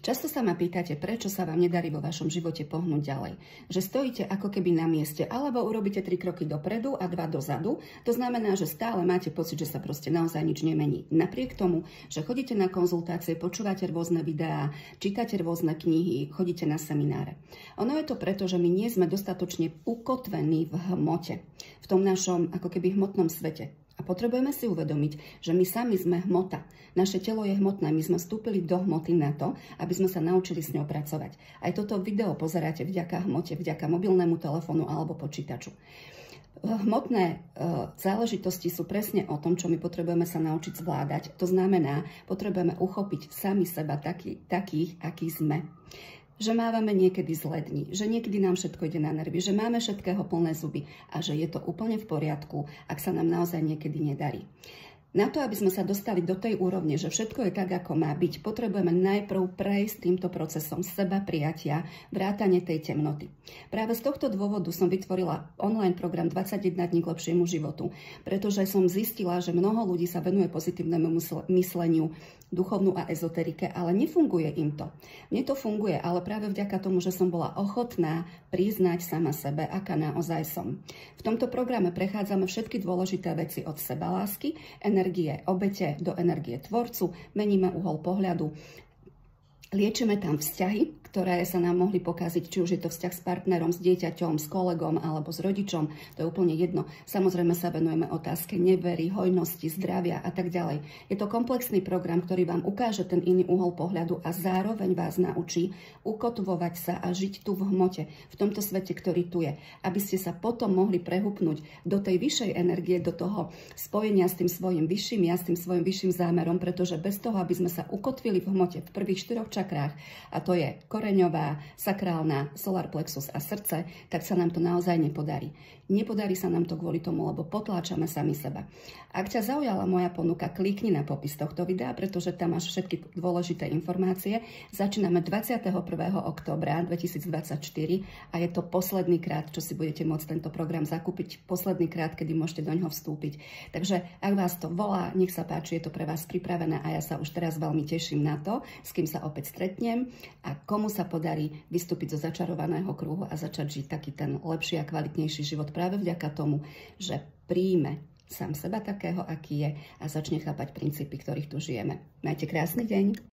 Často sa ma pýtate, prečo sa vám nedarí vo vašom živote pohnúť ďalej. Že stojíte ako keby na mieste, alebo urobíte 3 kroky dopredu a 2 dozadu. To znamená, že stále máte pocit, že sa proste naozaj nič nemení. Napriek tomu, že chodíte na konzultácie, počúvate rôzne videá, čítate rôzne knihy, chodíte na semináre. Ono je to preto, že my nie sme dostatočne ukotvení v hmote, v tom našom ako keby hmotnom svete. A potrebujeme si uvedomiť, že my sami sme hmota. Naše telo je hmotné, my sme vstúpili do hmoty na to, aby sme sa naučili s ňou pracovať. Aj toto video pozeráte vďaka hmote, vďaka mobilnému telefónu alebo počítaču. Hmotné záležitosti sú presne o tom, čo my potrebujeme sa naučiť zvládať. To znamená, potrebujeme uchopiť sami seba takých, akí sme. Že mávame niekedy zlé dni, že niekedy nám všetko ide na nervy, že máme všetkého plné zuby a že je to úplne v poriadku, ak sa nám naozaj niekedy nedarí. Na to, aby sme sa dostali do tej úrovne, že všetko je tak, ako má byť, potrebujeme najprv prejsť týmto procesom seba prijatia, vrátane tej temnoty. Práve z tohto dôvodu som vytvorila online program 21 dní k lepšiemu životu, pretože som zistila, že mnoho ľudí sa venuje pozitívnemu mysleniu, duchovnú a ezoterike, ale nefunguje im to. Mne to funguje, ale práve vďaka tomu, že som bola ochotná priznať sama sebe, aká naozaj som. V tomto programe prechádzame všetky dôležité veci od sebalásky, energie obete do energie tvorcu, meníme uhol pohľadu, liečíme tam vzťahy, ktoré sa nám mohli pokaziť, či už je to vzťah s partnerom, s dieťaťom, s kolegom alebo s rodičom, to je úplne jedno. Samozrejme sa venujeme otázke nevery, hojnosti, zdravia a tak ďalej. Je to komplexný program, ktorý vám ukáže ten iný uhol pohľadu a zároveň vás naučí ukotvovať sa a žiť tu v hmote, v tomto svete, ktorý tu je, aby ste sa potom mohli prehupnúť do tej vyššej energie, do toho spojenia s tým svojim vyšším ja, s tým svojim vyšším zámerom, pretože bez toho, aby sme sa ukotvili v hmote v prvých 4 čakrách, a to je koreňová, sakrálna, solar plexus a srdce, tak sa nám to naozaj nepodarí. Nepodarí sa nám to kvôli tomu, lebo potláčame sami seba. Ak ťa zaujala moja ponuka, klikni na popis tohto videa, pretože tam máš všetky dôležité informácie. Začíname 21. októbra 2024 a je to posledný krát, čo si budete môcť tento program zakúpiť, posledný krát, kedy môžete do ňoho vstúpiť. Takže ak vás to volá, nech sa páči, je to pre vás pripravené a ja sa už teraz veľmi teším na to, s kým sa opäť stretnem a komu sa podarí vystúpiť zo začarovaného kruhu a začať žiť taký ten lepší a kvalitnejší život práve vďaka tomu, že príjme sám seba takého, aký je a začne chápať princípy, ktorých tu žijeme. Majte krásny deň.